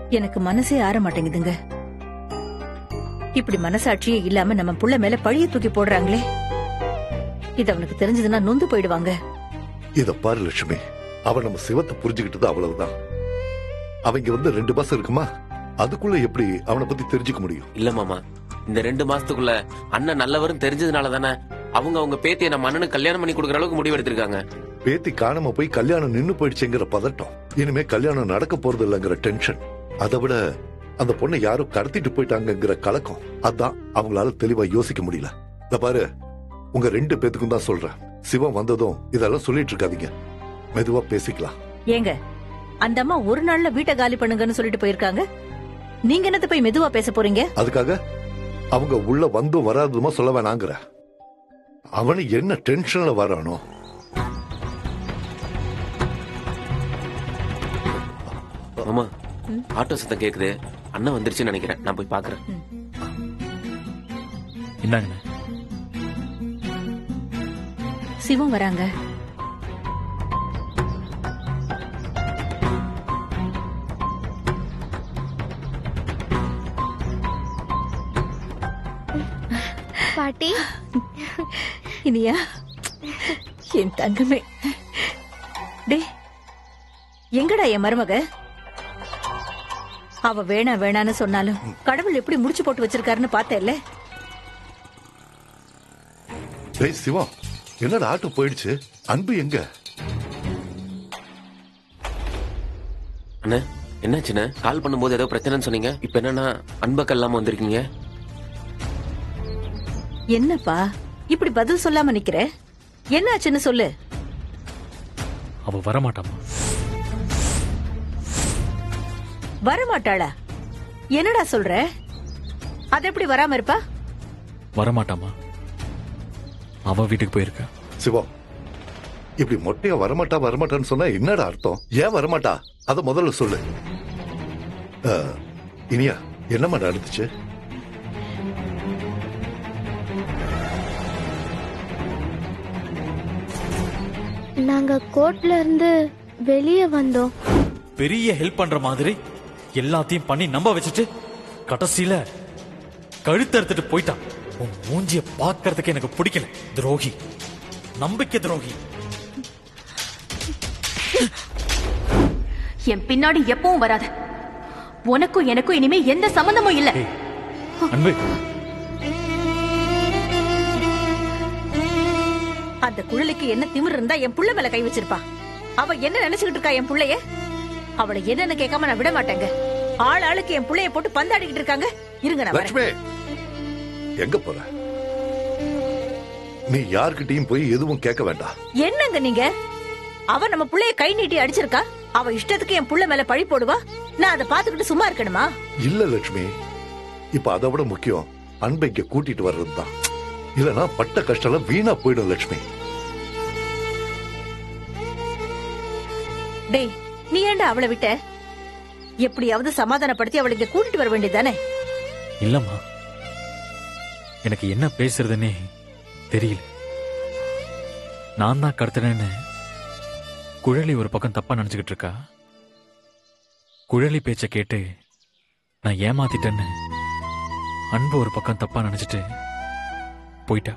எனக்கு மனசே ஆற மாட்டேங்குதுங்க. இப்படி மனசாட்சியே இல்லாம நம்ம புள்ள மேல பழிய தூக்கி போடுறாங்களே. இது அவனுக்கு தெரிஞ்சதுன்னா நொந்து போயிடுவாங்க. இத பாரு லட்சுமி, அவன் நம்ம சிவத்தை புரிஞ்சுக்கிட்டது அவ்வளவுதான். அவங்க வந்து 2 மாசம் இருக்குமா, அதுக்குள்ள எப்படி அவனை பத்தி தெரிஞ்சுக்க முடியும்? இல்ல மாமா, இந்த 2 மாசத்துக்குள்ள அண்ணன் நல்லவரும் தெரிஞ்சதுனால தானே அவங்க பேத்தியை நம்ம அண்ணனுக்கு கல்யாணம் பண்ணி கொடுக்கற அளவுக்கு முடிவு எடுத்திருக்காங்க. பேத்தி காணாம போய் கல்யாணம் நின்னு போயிடுச்சுங்கிற பதட்டம், இனிமே கல்யாணம் நடக்க போறது இல்லைங்கிற டென்ஷன், அதை விட அந்த பொண்ணை யாரும் கடத்திட்டு போயிட்டாங்கிற கலக்கம், அதான் அவங்களால தெளிவா யோசிக்க முடியல. இத பாரு, உங்க 2 பேத்துக்கும் தான் சொல்றேன். சிவம் வந்ததும் இதெல்லாம் சொல்லிட்டு இருக்காதீங்க, மெதுவா பேசிக்கலாம். ஏங்க, அந்த அம்மா ஒரு நாள்ல வீட்டை காலி பண்ணுங்கன்னு சொல்லிட்டு போயிருக்காங்க. நீங்க என்னத்த போய் மெதுவா பேச போறீங்க? அதுக்காக அவங்க உள்ள வந்தும் வராதுமா சொல்ல வேணாங்கிற. அவனு என்ன டென்ஷன்ல வரானோ. மாமா, ஆட்டோ சத்தம் கேக்குது. அண்ணன் வந்துருச்சுன்னு நினைக்கிறேன். நான் போய் பாக்குறேன். என்னங்க? சிவம் வராங்க. பாட்டி, இனியா, என் தங்கமே. டே, எங்கடா என் மருமக? அவ வேணா வேணான்னு சொன்னாலும் கடவுள் எப்படி முடிச்சு போட்டு வச்சிருக்காருன்னு பார்த்தேல்ல. டேய் சிவா, என்னடா ஆட்டோ போயிடுச்சு? அன்பு எங்க? அண்ணா, என்னாச்சுண்ணே? கால் பண்ணும்போது ஏதோ பிரச்சனைன்னு சொன்னீங்க. இப்ப என்னன்னா அன்பக்க இல்லாம வந்திருக்கீங்க? என்னப்பா இப்படி பதில் சொல்லாம நிக்கிற? என்னாச்சுன்னு சொல்லு. அவ வரமாட்டாமா. வரமாட்டாளா? என்னடா சொல்ற? அது எப்படி வராம இருப்பா? வரமாட்டாமா, அவ வீட்டுக்கு போயிருக்கா. சிவா, இப்படி மொட்டையா வரமாட்டான்னு சொன்னா என்னடா அர்த்தம்? ஏன் வரமாட்டா அத முதல்ல சொல்லு. இனியா, என்னமா நடந்துச்சு? நாங்க கோர்ட்ல இருந்து வெளியே வந்தோம். பெரிய ஹெல்ப் பண்ற மாதிரி எல்லாத்தையும் பண்ணி நம்ப வச்சுட்டு கடைசியில கழுத்தறுத்துட்டு போயிட்டான். உன் மூஞ்சிய பாக்குறதுக்கு எனக்கு பிடிக்கல. துரோகி, நம்பிக்கை துரோகி. என் பின்னாடி எப்பவும் வராத. உனக்கும் எனக்கும் இனிமே எந்த சம்பந்தமும் இல்ல. அன்பு, அந்த குழலுக்கு என்ன திமிர் இருந்தா என் புள்ள மேல கை வச்சிருப்பா. அவ என்ன நினைச்சுக்கிட்டு இருக்கா என் புள்ளைய? அவளை என்னன்னு கேட்காம நான் விட மாட்டேங்க. ஆளுக்கு என் புள்ளைய போட்டு பந்தாடிக்கிட்டு இருக்காங்க. இருங்க, நான் வரேன். லட்சுமி, எங்க போற? நீ யார்கிட்டயும் போய் எதுவும் கேட்க வேண்டாம். என்னங்க நீங்க? அவ நம்ம புள்ளைய கை நீட்டி அடிச்சிருக்கா. அவ இஷ்டத்துக்கு என் புள்ள மேல பழி போடுவா. நான் அதை பாத்துக்கிட்டு சும்மா இருக்கணுமா? இல்ல லட்சுமி, இப்ப அதை விட முக்கியம் அன்பை இங்க கூட்டிட்டு வர்றதுதான். இல்லனா பட்ட கஷ்டம் வீணா போயிடும் லட்சுமி. டேய், நீ ஏன்டா அவளை விட்ட? எப்படியாவது சமாதானப்படுத்தி அவளை இங்க கூட்டிட்டு வர வேண்டியதானே? இல்லம்மா, எனக்கு என்ன பேசுறதுன்னே தெரியல. நான் தான் கடத்தினேன்னு குழலி ஒரு பக்கம் தப்பா நினைச்சுக்கிட்டு இருக்கா. குழலி பேச்ச கேட்டு நான் ஏமாத்திட்டேன்னு அன்பு ஒரு பக்கம் தப்பா நினைச்சிட்டு போயிட்டா.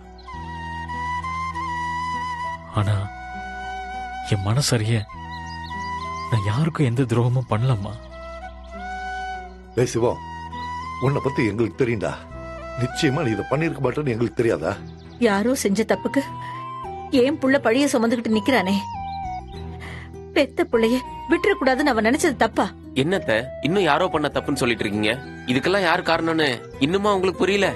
ஆனா என் மனசறிய நான் யாருக்கும் எந்த துரோகமும் பண்ணலம்மா. டேய் சிவா, உன்னை பத்தி எங்களுக்கு தெரியும்டா. நிச்சயமா நீ இதை பண்ணிருக்க மாட்டேன்னு எங்களுக்கு தெரியாதா? யாரோ செஞ்ச தப்புக்கு ஏன் புள்ள பழிய சுமந்துகிட்டு நிக்கிறானே. பெத்த புள்ளைய விட்டுறக்கூடாதுன்னு அவன் நினைச்சது தப்பா? என்னத்த இன்னும் யாரோ பண்ண தப்புன்னு சொல்லிட்டு இருக்கீங்க? இதுக்கெல்லாம் யாரு காரணம்னு இன்னுமா உங்களுக்கு புரியல?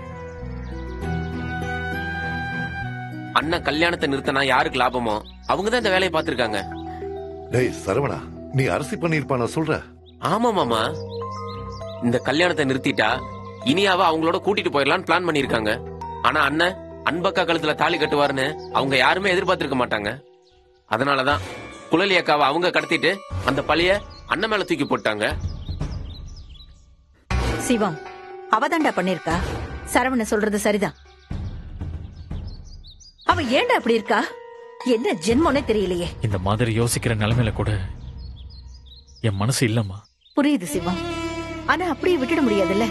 அண்ணன் கல்யாணத்தை நிறுத்தினா யாருக்கு லாபமோ அவங்கதான் இந்த வேலையை பார்த்திருக்காங்க. டேய் சரவணா, நீ அரசி பண்ணிருப்பான சொல்ற? ஆமா மாமா, இந்த கல்யாணத்தை நிறுத்திட்டா இனியாவ அவங்களோட கூட்டிட்டு போயிடலான்னு பிளான் பண்ணிருக்காங்க. ஆனா அண்ணன் அன்பக்கா கழுத்துல தாலி கட்டுவாருன்னு அவங்க யாருமே எதிர்பார்த்திருக்க மாட்டாங்க. அதனாலதான் குழலி அக்காவை அவங்க கடத்திட்டு அந்த பழிய அண்ணன் மேல தூக்கி போட்டாங்க. சிவம், அவதாண்டா பண்ணிருக்கா. சரவண சொல்றது சரிதான். அவ ஏன்டா அப்படி இருக்கா? என்ன ஜென்மோனே தெரியலையே. இந்த மாதிரி யோசிக்கிற நிலைமையில கூட என் மனசு இல்லம்மா. புரியுது சிவம், ஆனா அப்படியே விட்டுட முடியாதுல்ல.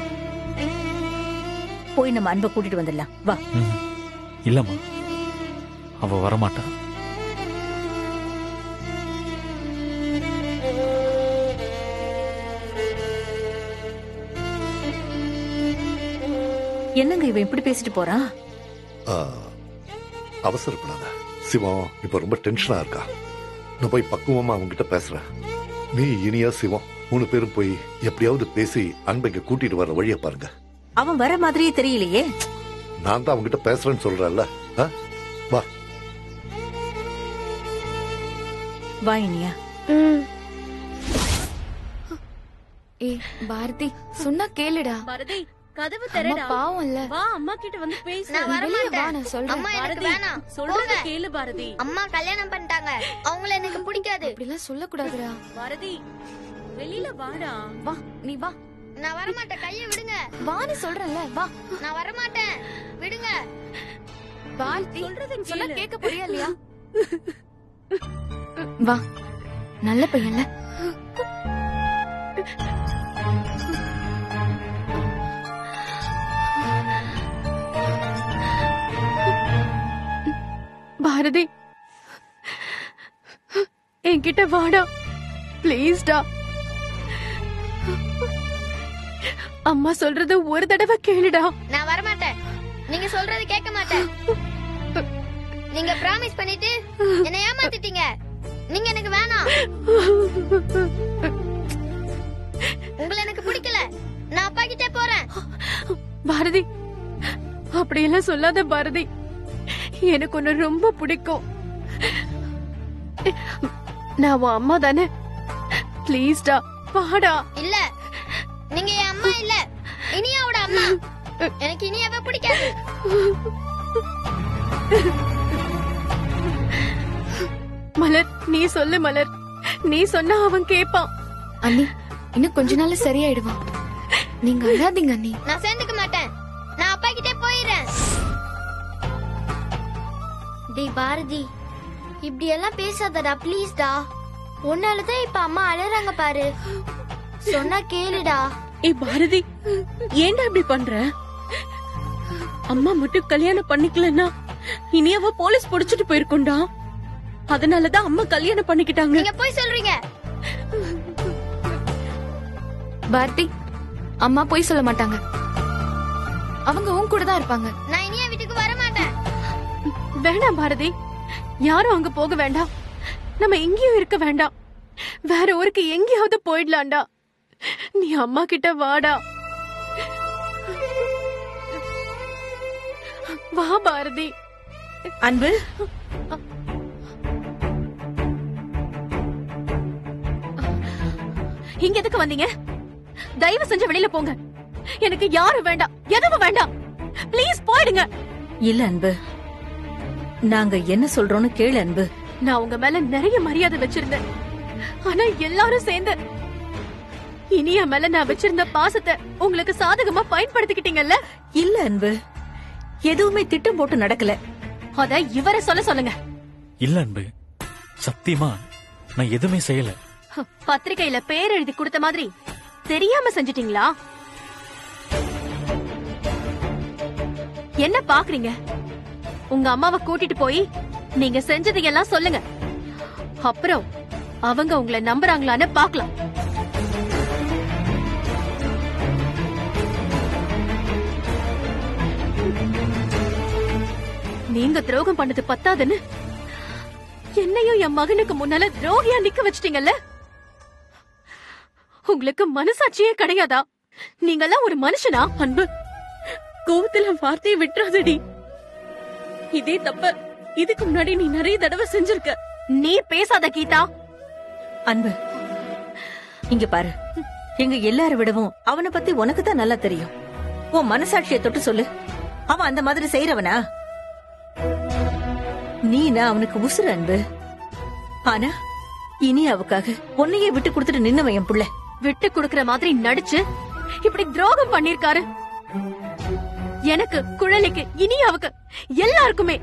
போய் நம்ம அன்பை கூட்டிட்டு வந்துடலாம் வா. இல்லம்மா, அவ வரமாட்டா. என்னங்க இவன் இப்படி பேசிட்டு போறான்? அவசரப்படாத சிவம், இப்ப ரொம்ப டென்ஷனா இருக்கா. நான் போய் பக்குவமா அவங்கிட்ட பேசுறேன். நீ இனியா சிவம் 3 பேரும் போய் எப்படியாவது பேசி அன்பைக்கு கூட்டிட்டு வர வழிய பாருங்க. அவன் வர மாதிரியே தெரியலையே. நான் தான் அவங்கிட்ட பேசுறேன்னு சொல்றேன்ல. வா வா இனியா. ஏய் பாரதி, சொன்னா கேளுடா. பாரதி, கதவு அம்மா திறடா. பாவம் இல்ல. வா, அம்மா கிட்ட வந்து பேசு. நான் வர வெளிய வா, மாட்டேன். நான் சொல்றேன். அம்மா எனக்கு பாரதி, வேணாம். சொல்றத போங்க. கேளு பாரதி. அம்மா கல்யாணம் பண்ணிட்டாங்க, அவங்கள எனக்கு பிடிக்காது. இப்படிலாம் சொல்லக்கூடாதுடா. பாரதி, வெளியில வாடா. வா, நீ வா. நான் வர மாட்டேன், கையை விடுங்க. வான்னு சொல்றேன்ல, வா. நான் வர மாட்டேன், விடுங்க. பாரதி, சொல்றத சொன்னா கேளு. கேட்க போறியா இல்லையா? வா, நல்ல பையன்ல. பாரதி, என்கிட்ட வாடா ப்ளீஸ்டா. அம்மா சொல்றது ஒரு தடவை கேளுடா. நான் வர மாட்டேன், நீங்க சொல்றது கேட்க மாட்டேன். நீங்க பிராமிஸ் பண்ணிட்டு என்ன ஏமாத்திட்டீங்க. நீங்க எனக்கு வேணாம். உங்களை எனக்கு பிடிக்கல, நான் அப்பா கிட்டே போறேன். பாரதி, அப்படியெல்லாம் சொல்லாத பாரதி. எனக்கு உன்னை ரொம்ப பிடிக்கும். நான் உன் அம்மா தானே, ப்ளீஸ்டா வாடா. இல்ல, நீங்க என் அம்மா இல்ல, இனியாவோட அம்மா. எனக்கு இனியாவை பிடிக்காது. மலர், நீ சொல்லு மலர். நீ சொன்னா அவன் கேப்பான். அண்ணி, இன்னும் கொஞ்ச நாள்ல சரியாயிடுவான். நீங்க அழாதீங்க அண்ணி. நான் சேர்ந்துக்க மாட்டேன், நான் அப்பா கிட்டே போயிடுறேன். டேய் பாரதி, இப்படி எல்லாம் பேசாதடா ப்ளீஸ்டா. உன்னாலதான் இப்ப அம்மா அழறாங்க பாரு. சொன்னா கேளுடா. ஏய் பாரதி, ஏன்டா இப்படி பண்ற? அம்மா மட்டும் கல்யாணம் பண்ணிக்கலன்னா இனி அவ போலீஸ் புடிச்சிட்டு போயிருக்கோண்டா. அதனாலதான் அம்மா கல்யாணம் பண்ணிக்கிட்டாங்க. நீங்க போய் சொல்றீங்க. பாரதி, அம்மா போய் சொல்ல மாட்டாங்க. அவங்க உன் கூட தான் இருப்பாங்க. நான் இனியா வீட்டுக்கு வர மாட்டேன். வேண்டாம் பாரதி, யாரும் அங்க போக வேண்டாம். நம்ம எங்கேயும் இருக்க வேண்டாம். வேற ஊருக்கு எங்கேயாவது போயிடலாம்டா. நீ அம்மா கிட்ட வாடா. வா பாரதி. அன்பு, இங்க எதுக்கு வந்தீங்க? தயவு செஞ்சு வெளியில போங்க. எனக்கு யாரும் வேண்டாம், எதுவும் வேண்டாம். ப்ளீஸ் போயிடுங்க. இல்ல அன்பு, நாங்க என்ன சொல்றோம்னு கேளு அன்பு. நான் உங்க மேல நிறைய மரியாதை வச்சிருந்தேன். ஆனா எல்லாரும் சேர்ந்து இனிய மேல நான் வச்சிருந்த பாசத்தை உங்களுக்கு சாதகமா பயன்படுத்திக்கிட்டீங்கல்ல. இல்ல அன்பு, எதுவுமே திட்டம் போட்டு நடக்கல. அத இவரை சொல்லுங்க. இல்ல அன்பு, சத்தியமா நான் எதுவுமே செய்யல. பத்திரிக்கையில பேர் எழுதி கொடுத்த மாதிரி தெரியாம செஞ்சிட்டீங்களா? என்ன பாக்குறீங்க? உங்க அம்மாவை கூட்டிட்டு போய் நீங்க செஞ்சதையெல்லாம் சொல்லுங்க. அப்புறம் அவங்க உங்களை நம்புறாங்களான்னு பாக்கலாம். நீங்க துரோகம் பண்ணது பத்தாதுன்னு என்னையும் என் மகனுக்கு முன்னால துரோகியா நிக்க வச்சிட்டீங்கல்ல. உங்களுக்கு மனசாட்சியே கிடையாதா? நீங்கெல்லாம் ஒரு மனுஷனா? அன்பு, கோவத்துல வார்த்தையை விட்டுறாதடி. இதே தப்ப இதுக்கு முன்னாடி நீ நிறைய தடவை செஞ்சிருக்க. நீ பேசாத கீதா. அன்பு, இங்க பாரு, எங்க எல்லாரை விடவும் அவனை பத்தி உனக்கு தான் நல்லா தெரியும். உன் மனசாட்சியை தொட்டு சொல்லு, அவன் அந்த மாதிரி செய்யறவனா? நீனா அவனுக்கு உசுறு அன்பு. ஆனா இனி அவக்காக உன்னையே விட்டு கொடுத்துட்டு நின்னவன் என் புள்ள. விட்டு கொடுக்கற மாதிரி நடிச்சு இப்படி துரோகம் பண்ணிருக்காரு. எனக்கு, குழலிக்கு, இனியாவுக்கு, எல்லாருக்குமே.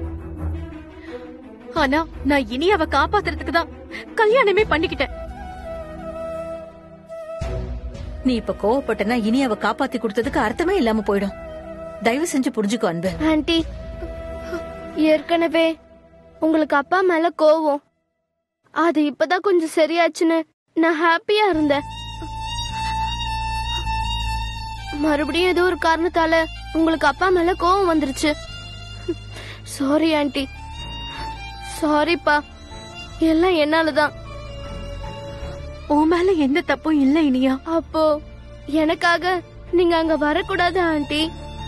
ஆனா நான் இனியாவை காப்பாத்துறதுக்கு தான் கல்யாணமே பண்ணிக்கிட்டேன். நீ இப்ப கோவப்பட்டனா இனி அவ காப்பாத்தி கொடுத்ததுக்கு அர்த்தமே இல்லாம போயிடும். தயவு செஞ்சு புரிஞ்சுக்கோ அன்பு. ஆண்டி, ஏற்கனவே உங்களுக்கு அப்பா மேல கோவம். அது இப்பதான் கொஞ்சம் சரியாச்சுன்னு நான் ஹாப்பியா இருந்தேன். மறுபடியும் ஏதோ ஒரு காரணத்தால உங்களுக்கு அப்பா மேல கோவம் வந்துருச்சு. சாரி ஆண்டி, சாரிப்பா, எல்லாம் என்னாலதான். உன் மேல எந்த தப்பும் இல்ல இனியா. அப்போ எனக்காக நீங்க அங்க வரக்கூடாது ஆண்டி.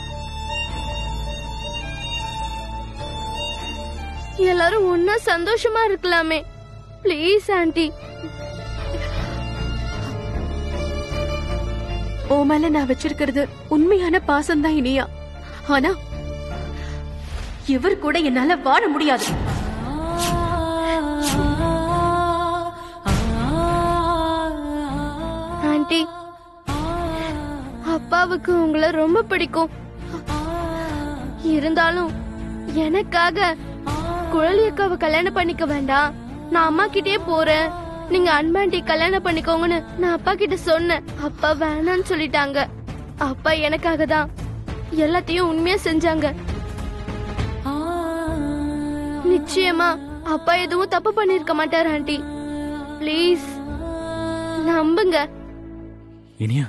எல்லாரும் ஒன்னா சந்தோஷமா இருக்கலாமே, ப்ளீஸ் ஆண்டி. உன் மேல நான் வச்சிருக்கிறது உண்மையான பாசம் தான் இனியா. ஆனா இவர் கூட என்னால வாழ முடியாது. ஆண்டி, அப்பாவுக்கு உங்களை ரொம்ப பிடிக்கும். இருந்தாலும் எனக்காக குழலி அக்காவை கல்யாணம் பண்ணிக்க வேண்டாம், நான் அம்மா கிட்டே போறேன், நீங்க அன்பாண்டி கல்யாணம் பண்ணிக்கோங்கன்னு நான் அப்பா கிட்ட சொன்னேன். அப்பா வேணான்னு சொல்லிட்டாங்க. அப்பா எனக்காக தான் எல்லாத்தையும் உண்மையா செஞ்சாங்க. நிச்சயமா அப்பா எதுவும் தப்பு பண்ணிருக்க மாட்டார் ஆண்டி. ப்ளீஸ் நம்புங்க. இனியா,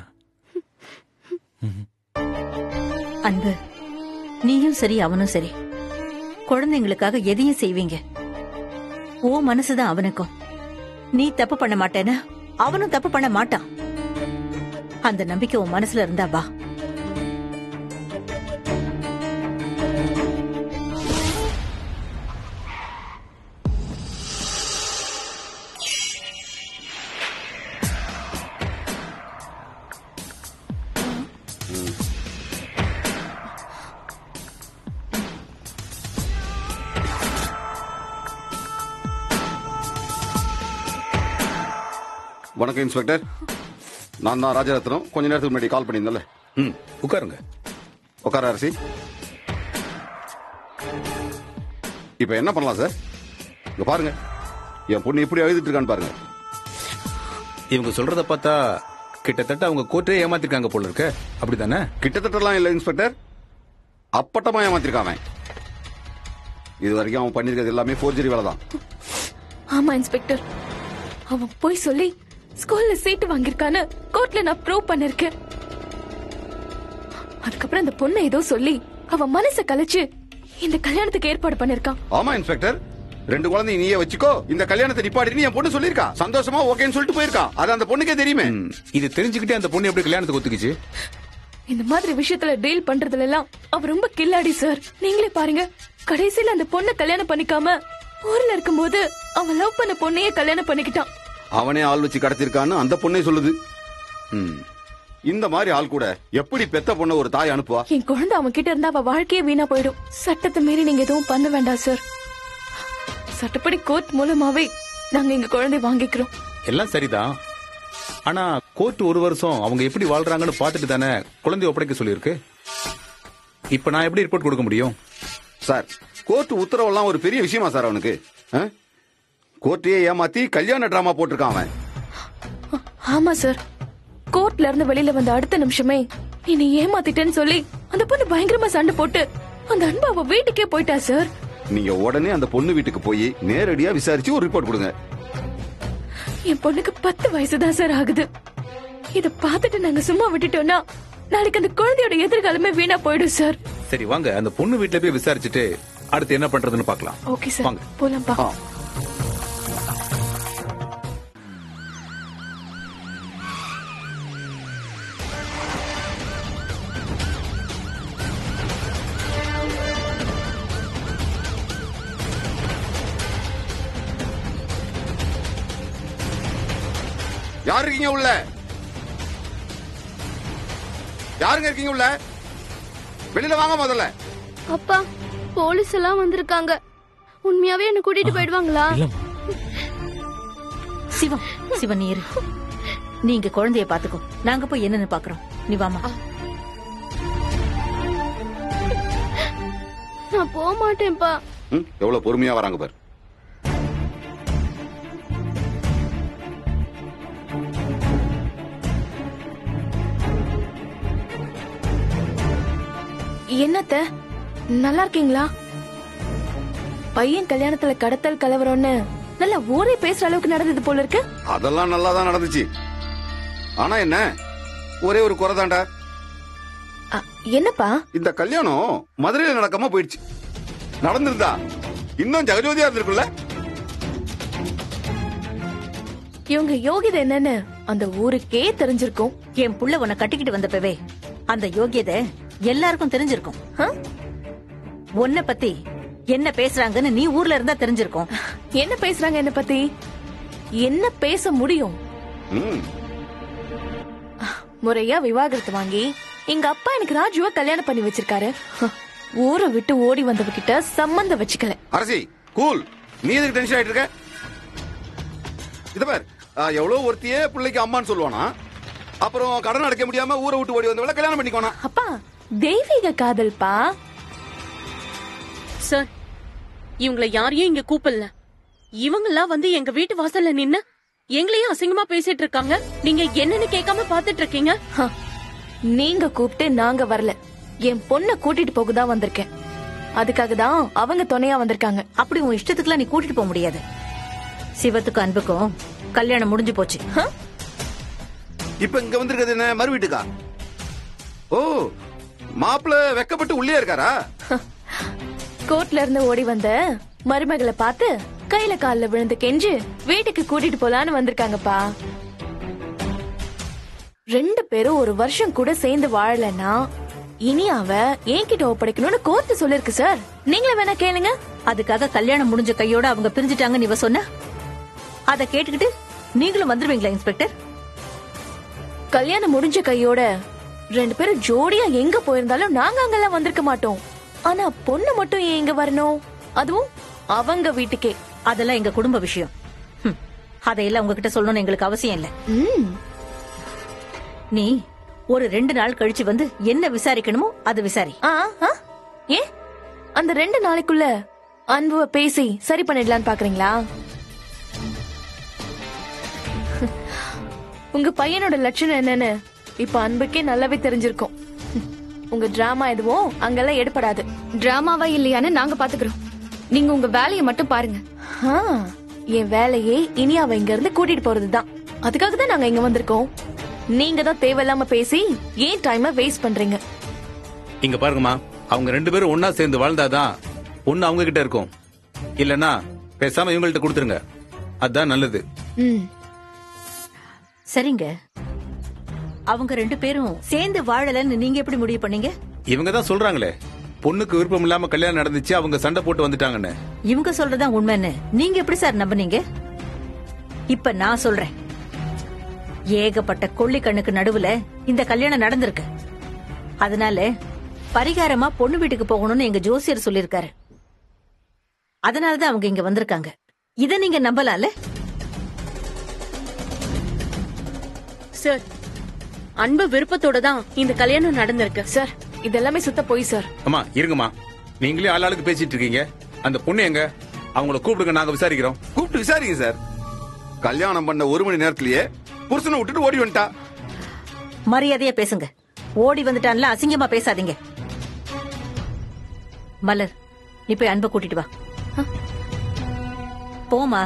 அன்பு, நீயும் சரி அவனும் சரி குழந்தைங்களுக்காக எதையும் செய்வீங்க. ஓ மனசுதான் அவனுக்கும். நீ தப்பு பண்ண மாட்டேன்னா அவனும் தப்பு பண்ண மாட்டான். அந்த நம்பிக்கை உன் மனசுல இருந்தா வா. வணக்கம் இன்ஸ்பெக்டர், நான் தான் ராஜரத்னம். கொஞ்ச நேரத்துக்கு முன்னாடி கால் பண்ணியிருந்தேன்ல. உட்காருங்க. உட்கார அரசி. இப்ப என்ன பண்ணலாம் சார்? இங்க பாருங்க, என் பொண்ணு இப்படி எழுதிட்டு இருக்கான்னு பாருங்க. இவங்க சொல்றத பார்த்தா கிட்டத்தட்ட அவங்க கோர்ட்டே ஏமாத்திருக்காங்க போல இருக்க, அப்படித்தானே? கிட்டத்தட்டலாம் இல்ல இன்ஸ்பெக்டர், அப்பட்டமா ஏமாத்திருக்கான். இது வரைக்கும் அவன் பண்ணிருக்கிறது எல்லாமே போர்ஜரி வேலை தான். ஆமா இன்ஸ்பெக்டர், அவன் போய் சொல்லி ஸ்கூல்ல சீட்டு வாங்கிருக்கான்னு கோர்ட்ல நான் ப்ரூவ் பண்ணிருக்கேன். அதுக்கப்புறம் அந்த பொண்ணை ஏதோ சொல்லி அவன் மனசை கலைச்சு இந்த கல்யாணத்துக்கு ஏற்பாடு பண்ணிருக்கான். ஆமா இன்ஸ்பெக்டர், 2 குழந்தை நீயே வச்சுக்கோ, இந்த கல்யாணத்தை நிப்பாட்டின்னு என் பொண்ணு சொல்லிருக்கா. சந்தோஷமா ஓகேன்னு சொல்லிட்டு போயிருக்கா. அது அந்த பொண்ணுக்கே தெரியுமே. இது தெரிஞ்சுக்கிட்டே அந்த பொண்ணு எப்படி கல்யாணத்துக்கு ஒத்துக்குச்சு? இந்த மாதிரி விஷயத்துல டீல் பண்றதுல எல்லாம் அவ ரொம்ப கில்லாடி சார். நீங்களே பாருங்க, கடைசியில அந்த பொண்ணை கல்யாணம் பண்ணிக்காம ஊர்ல இருக்கும்போது அவன் லவ் பண்ண பொண்ணையே கல்யாணம் பண்ணிக்கிட்டான். அவனே ஆள் வச்சு கடத்திருக்கான்னு அந்த பொண்ணே சொல்லுது. இந்த மாதிரி ஆள் கூட எப்படி பெத்த பொண்ண ஒரு தாய் அனுப்புவா? என் குழந்தை அவன் கிட்ட இருந்தா அவ வாழ்க்கையே வீணா போயிடும். சட்டத்தை மீறி நீங்க எதுவும் பண்ண வேண்டாம் சார். சட்டப்படி கோர்ட் மூலமாவே நாங்க எங்க குழந்தை வாங்கிக்கிறோம். எல்லாம் சரிதான், ஆனா கோர்ட் 1 வருஷம் அவங்க எப்படி வாழ்றாங்கன்னு பாத்துட்டு தானே குழந்தை ஒப்படைக்க சொல்லியிருக்கு. இப்ப நான் எப்படி ரிப்போர்ட் கொடுக்க முடியும்? சார், கோர்ட் உத்தரவெல்லாம் ஒரு பெரிய விஷயமா சார் அவனுக்கு? கோர்ட்டையே ஏமாத்தி கல்யாண டிராமா போட்டிருக்கான் அவன். ஆமா சார், கோர்ட்ல இருந்து வெளியில வந்த அடுத்த நிமிஷமே நீ ஏமாத்திட்டேன்னு சொல்லி அந்த பொண்ணு பயங்கரமா சண்டை போட்டு அந்த அன்பு அவ வீட்டுக்கே போயிட்டா சார். நீங்க உடனே அந்த பொண்ணு வீட்டுக்கு போய் நேரடியா விசாரிச்சு ஒரு ரிப்போர்ட் கொடுங்க. என் பொண்ணுக்கு 10 வயசுதான் சார் ஆகுது. இத பாத்துட்டு நாங்க சும்மா விட்டுட்டோம்னா நாளைக்கு அந்த குழந்தையோட எதிர்காலமே வீணா போயிடும் சார். சரி வாங்க, அந்த பொண்ணு வீட்டுல போய் விசாரிச்சுட்டு அடுத்து என்ன பண்றதுன்னு பாக்கலாம். ஓகே சார், போலாம்பா. யாரு இருக்கீங்க உள்ள? யாருங்க இருக்கீங்க உள்ள? வெளியில வாங்க முதல்ல. அப்பா, போலீஸ் எல்லாம் வந்திருக்காங்க. உண்மையாவே என்ன கூட்டிட்டு போயிடுவாங்களா? சிவம், சிவன் நீரு, நீங்க குழந்தைய பாத்துக்கோ, நாங்க போய் என்னன்னு பாக்குறோம். நீ வாமா. நான் போக மாட்டேன்ப்பா. எவ்வளவு பொறுமையா வராங்க பாரு. என்னத்த நல்லா இருக்கீங்களா? பையன் கல்யாணத்துல கடத்தல் கலவரம்னு நல்லா ஊரே பேசுற அளவுக்கு நடந்தது போல இருக்கு. அதெல்லாம் நல்லா தான் நடந்துச்சு. ஆனா என்ன, ஒரே ஒரு குறைதாண்டா. என்னப்பா? இந்த கல்யாணம் மதுரையில நடக்காம போயிடுச்சு. நடந்திருந்தா இன்னும் ஜெகஜோதியா இருந்திருக்குல்ல. இவங்க யோகிதை என்னன்னு அந்த ஊருக்கே தெரிஞ்சிருக்கும். என் புள்ள உன்னை கட்டிக்கிட்டு வந்தப்பவே அந்த யோகியதை எல்லாருக்கும் தெரிஞ்சிருக்கும். உன்னை பத்தி என்ன பேசுறாங்கன்னு நீ ஊர்ல இருந்தா தெரிஞ்சிருக்கும். என்ன பேசுறாங்க என்ன பத்தி? என்ன பேச முடியும்? முறையா விவாகரத்து வாங்கி எங்க அப்பா எனக்கு ராஜுவ கல்யாணம் பண்ணி வச்சிருக்காரு. ஊரை விட்டு ஓடி வந்தவகிட்ட சம்பந்தம் வச்சுக்கல. அரசி கூல், நீ எதுக்கு டென்ஷன் ஆயிட்டு இருக்க? இத பார், எவ்வளவு ஒருத்தியே பிள்ளைக்கு அம்மான்னு சொல்லுவானா, அப்புறம் கடன் அடைக்க முடியாம ஊரை விட்டு ஓடி வந்தவள கல்யாணம் பண்ணிக்கோனா? அப்பா தெய்வீக காதல்பா. சார், இவங்கள யாரையும் இங்க கூப்பிடல. இவங்கெல்லாம் வந்து எங்க வீட்டு வாசல்ல நின்னு எங்களையும் அசிங்கமா பேசிட்டு இருக்காங்க. நீங்க என்னன்னு கேட்காம பாத்துட்டு இருக்கீங்க. நீங்க கூப்பிட்டு நாங்க வரல, என் பொண்ண கூட்டிட்டு போகதான் வந்திருக்கேன். அதுக்காக தான் அவங்க துணையா வந்திருக்காங்க. அப்படி உன் இஷ்டத்துக்குலாம் நீ கூட்டிட்டு போக முடியாது. சிவத்துக்கும் அன்புக்கும் கல்யாணம் முடிஞ்சு போச்சு. இப்ப இங்க வந்திருக்கிறது என்ன, மறு வீட்டுக்கா? ஓ, மாப்பிள்ள வெக்கப்பட்டு உள்ளே இருக்காரா? கோர்ட்ல இருந்து ஓடி வந்த மருமகளை பார்த்து கையில கால்ல விழுந்து கெஞ்சு வீட்டுக்கு கூட்டிட்டு போலான்னு வந்திருக்காங்கப்பா. 2 பேரும் ஒரு வருஷம் கூட சேர்ந்து வாழலன்னா இனி அவ என்கிட்ட ஒப்படைக்கணும்னு கோர்த்து சொல்லிருக்கு சார். நீங்களே வேணா கேளுங்க. அதுக்காக கல்யாணம் முடிஞ்ச கையோட அவங்க பிரிஞ்சுட்டாங்கன்னு இவ சொன்ன, அத கேட்டுக்கிட்டு நீங்களும் வந்துருவீங்களா இன்ஸ்பெக்டர்? கல்யாணம் முடிஞ்ச கையோட 2 பேரும் ஜோடியா எங்க போயிருந்தாலும் நாங்க அங்கெல்லாம் வந்திருக்க மாட்டோம். ஆனா பொண்ணு மட்டும் ஏன் இங்க வரணும், அதுவும் அவங்க வீட்டுக்கே? அதெல்லாம் எங்க குடும்ப விஷயம். அதையெல்லாம் உங்ககிட்ட சொல்லணும்னு எங்களுக்கு அவசியம் இல்ல. நீ ஒரு 2 நாள் கழிச்சு வந்து என்ன விசாரிக்கணுமோ அது விசாரி. ஏன் அந்த 2 நாளைக்குள்ள அன்புவ பேசி சரி பண்ணிடலான்னு பாக்குறீங்களா? உங்க பையனோட லட்சணம் என்னன்னு இப்ப அன்புக்கே நல்லாவே தெரிஞ்சிருக்கும். உங்க டிராமா எதுவும் அங்கெல்லாம் எடுபடாது. டிராமாவா இல்லையான்னு நாங்க பாத்துக்கிறோம். நீங்க உங்க வேலையை மட்டும் பாருங்க. என் வேலையே இனி அவ இங்க இருந்து கூட்டிட்டு போறதுதான். அதுக்காக தான் நாங்க இங்க வந்திருக்கோம். நீங்க தான் தேவையில்லாம பேசி ஏன் டைமை வேஸ்ட் பண்றீங்க? இங்க பாருங்கம்மா, அவங்க 2 பேரும் ஒன்னா சேர்ந்து வாழ்ந்தாதான் ஒண்ணு அவங்க கிட்ட இருக்கும். இல்லனா பேசாம இவங்கள்ட்ட கொடுத்துருங்க, அதான் நல்லது. சரிங்க, அவங்க 2 பேரும் சேர்ந்து வாழலன்னு நீங்க எப்படி முடிவு பண்ணீங்க? இவங்க தான் சொல்றாங்களே, பொண்ணுக்கு விருப்பம் இல்லாம கல்யாணம் நடந்துச்சு, அவங்க சண்டை போட்டு வந்துட்டாங்கன்னு. இவங்க சொல்றதா உண்மைன்னு நீங்க எப்படி சார் நம்புனீங்க? இப்ப நான் சொல்றேன், ஏகப்பட்ட கொள்ளி கண்ணுக்கு நடுவுல இந்த கல்யாணம் நடந்திருக்கு. அதனால பரிகாரமா பொண்ணு வீட்டுக்கு போகணும்னு எங்க ஜோசியர் சொல்லிருக்காரு. அதனாலதான் அவங்க இங்க வந்திருக்காங்க. இத நீங்க நம்பலாம்ல? சார், அன்பு விருப்பத்தோட தான் இந்த கல்யாணம் நடந்திருக்கு. சார், இதெல்லாமே சுத்த போய் சார். அம்மா இருங்கம்மா, நீங்களே ஆளாளுக்கு பேசிட்டு இருக்கீங்க. அந்த பொண்ணு எங்க? அவங்கள கூப்பிடுங்க, நாங்க விசாரிக்கிறோம். கூப்பிட்டு விசாரிங்க சார். கல்யாணம் பண்ண 1 மணி நேரத்திலேயே புருஷனை விட்டுட்டு ஓடி வந்துட்டா. மரியாதையா பேசுங்க. ஓடி வந்துட்டான்ல, அசிங்கமா பேசாதீங்க. மலர், நீ போய் அன்பை கூட்டிட்டு வா. போமா.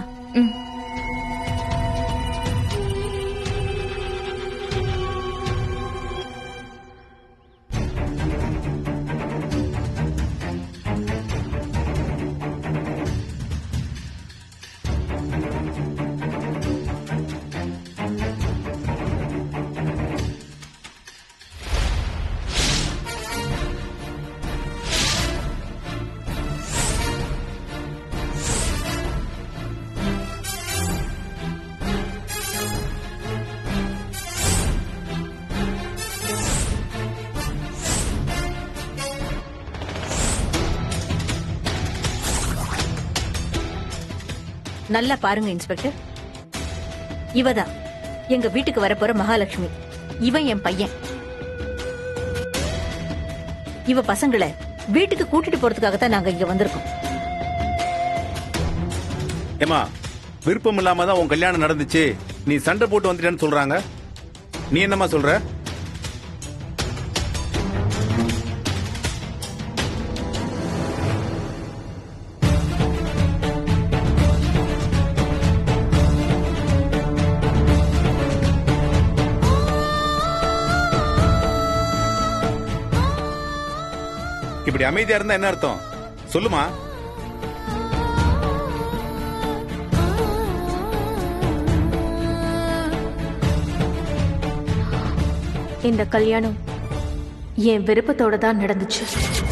நல்லா பாருங்க இன்ஸ்பெக்டர், இவதான் எங்க வீட்டுக்கு வரப்போற மகாலட்சுமி. இவன் என் பையன். இவ பசங்களை வீட்டுக்கு கூட்டிட்டு போறதுக்காகத்தான் நாங்க இங்க வந்திருக்கோம். ஏமா, விருப்பம் இல்லாம தான் உன் கல்யாணம் நடந்துச்சு, நீ சண்டை போட்டு வந்துட்டேன்னு சொல்றாங்க. நீ என்னமா சொல்ற? இப்படி அமைதியா இருந்தா என்ன அர்த்தம் சொல்லுமா? இந்த கல்யாணம் என் விருப்பத்தோட தான் நடந்துச்சு.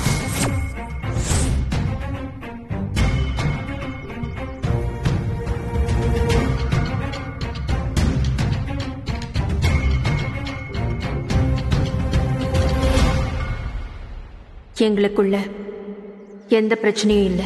எங்களுக்குள்ள எந்த பிரச்சனையும் இல்லை.